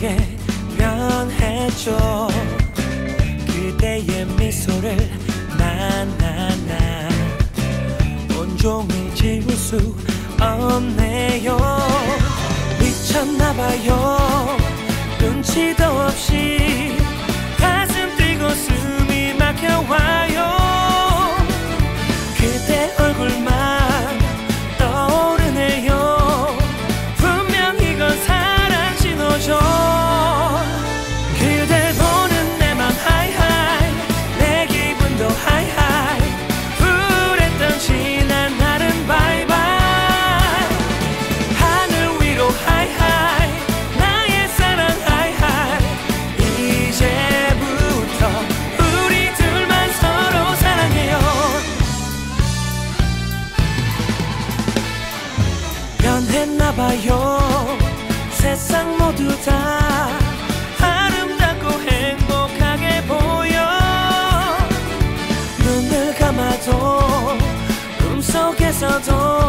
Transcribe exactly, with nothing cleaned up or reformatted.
너에게 변했죠. 그대의 미소를 나나나 온종일 지울 수 없네요. 미쳤나봐요. 눈치도 없이 가슴 뛰고 숨이 막혀와요. 그대 얼굴만 떠오르네요. 분명 이건 사랑 신호죠. 그댈 보는 내 맘 하이하이, 내 기분도 하이하이. 불했던 지난 날은 바이바이. 하늘 위로 하이하이, 나의 사랑 하이하이. 이제부터 우리 둘만 서로 사랑해요. 변했나봐요. 세상 모두 다 아름답고 행복하게 보여. 눈을 감아도 꿈속에서도